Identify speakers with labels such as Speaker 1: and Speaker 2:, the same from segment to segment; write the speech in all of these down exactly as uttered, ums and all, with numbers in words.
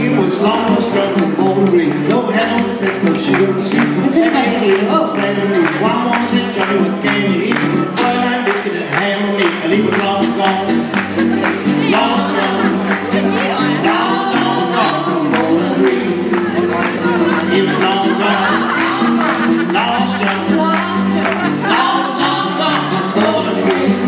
Speaker 1: she was long was struck from Bowling Green. No head on the set, but she couldn't sleep.
Speaker 2: Oh.
Speaker 1: One more said, Johnny, what can you eat? Well, I'm biscuit and ham and meat. I leave it long gone. Lost gone. Long, long gone from Bowling Green. He was long gone. Lost John. Long, long gone from Bowling Green.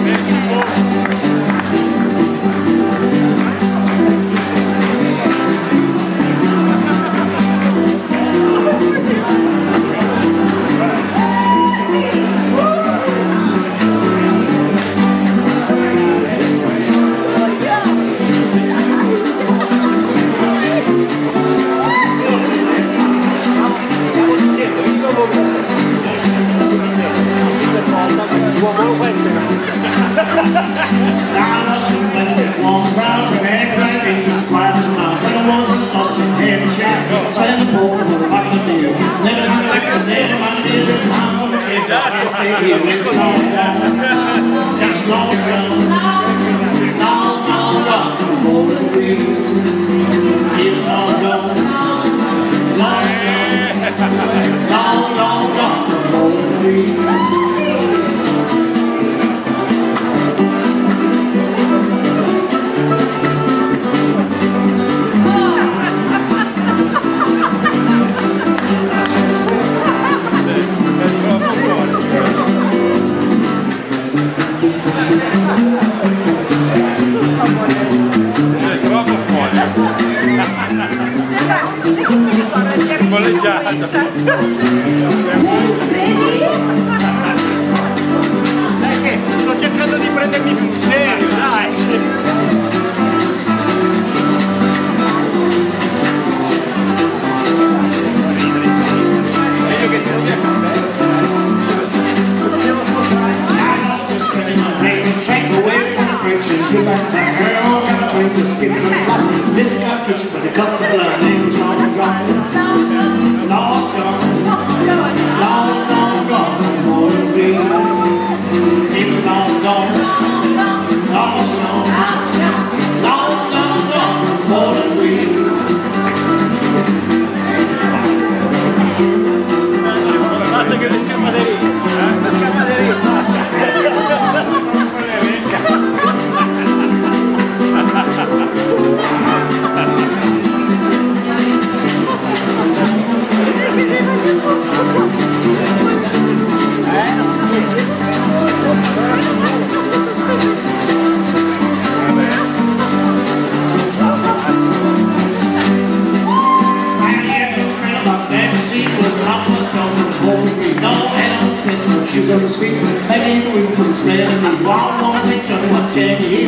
Speaker 3: Sto cercando di prendermi più serio, dai! Meglio che ti non mi
Speaker 1: This got kitchen, but a couple of blood names on the ground. Lost John, long, long gone from Bowling Green. He was long gone, lost John, long, long gone from Bowling Green.
Speaker 3: Basta che le schiamma di lì, le schiamma di lì, basta!
Speaker 1: Shoes on the street, making room for the smell of me. One woman said, Johnny, what can you